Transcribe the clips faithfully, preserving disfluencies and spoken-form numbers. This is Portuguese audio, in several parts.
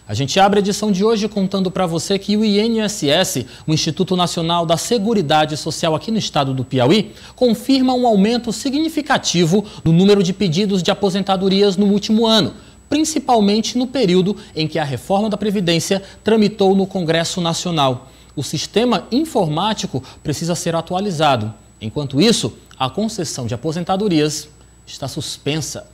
A gente abre a edição de hoje contando para você que o I N S S, o Instituto Nacional da Seguridade Social aqui no estado do Piauí, confirma um aumento significativo no número de pedidos de aposentadorias no último ano, principalmente no período em que a reforma da Previdência tramitou no Congresso Nacional. O sistema informático precisa ser atualizado. Enquanto isso, a concessão de aposentadorias está suspensa.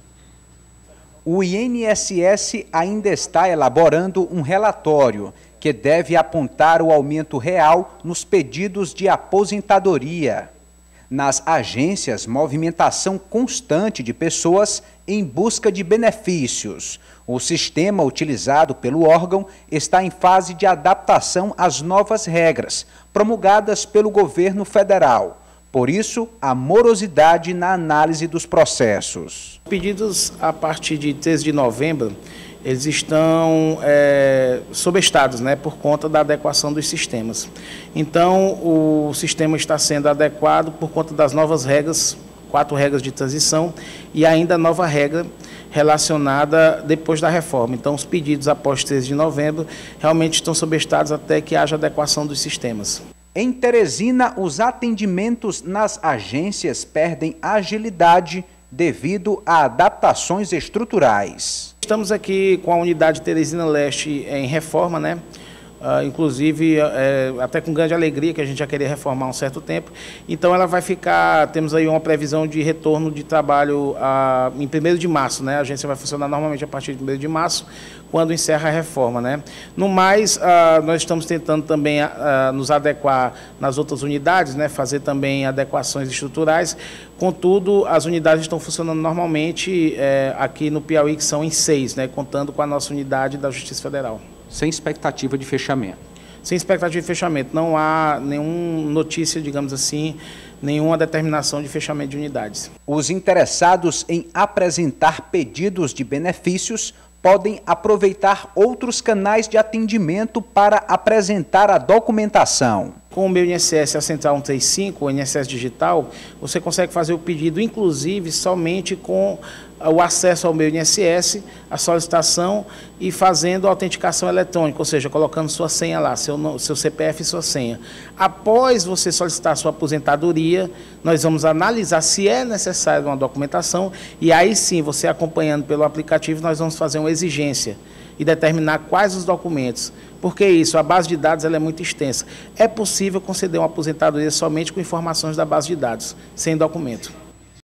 O I N S S ainda está elaborando um relatório que deve apontar o aumento real nos pedidos de aposentadoria. Nas agências, movimentação constante de pessoas em busca de benefícios. O sistema utilizado pelo órgão está em fase de adaptação às novas regras, promulgadas pelo governo federal. Por isso, a morosidade na análise dos processos. Pedidos a partir de treze de novembro, eles estão é, sobestados, né, por conta da adequação dos sistemas. Então, o sistema está sendo adequado por conta das novas regras, quatro regras de transição e ainda a nova regra relacionada depois da reforma. Então, os pedidos após treze de novembro realmente estão sobestados até que haja adequação dos sistemas. Em Teresina, os atendimentos nas agências perdem agilidade devido a adaptações estruturais. Estamos aqui com a unidade Teresina Leste em reforma, né? Uh, inclusive, é, até com grande alegria, que a gente já queria reformar há um certo tempo. Então, ela vai ficar, temos aí uma previsão de retorno de trabalho uh, em primeiro de março, né? A agência vai funcionar normalmente a partir de primeiro de março, quando encerra a reforma, né? No mais, uh, nós estamos tentando também uh, nos adequar nas outras unidades, né? Fazer também adequações estruturais. Contudo, as unidades estão funcionando normalmente uh, aqui no Piauí, que são em seis, né? Contando com a nossa unidade da Justiça Federal. Sem expectativa de fechamento. Sem expectativa de fechamento. Não há nenhuma notícia, digamos assim, nenhuma determinação de fechamento de unidades. Os interessados em apresentar pedidos de benefícios podem aproveitar outros canais de atendimento para apresentar a documentação. Com o meu I N S S, a Central cento e trinta e cinco, o I N S S Digital, você consegue fazer o pedido, inclusive, somente com o acesso ao meu I N S S, a solicitação e fazendo a autenticação eletrônica, ou seja, colocando sua senha lá, seu, seu C P F e sua senha. Após você solicitar sua aposentadoria, nós vamos analisar se é necessário uma documentação e aí sim, você acompanhando pelo aplicativo, nós vamos fazer uma exigência e determinar quais os documentos. Porque isso, a base de dados ela é muito extensa. É possível conceder uma aposentadoria somente com informações da base de dados, sem documento.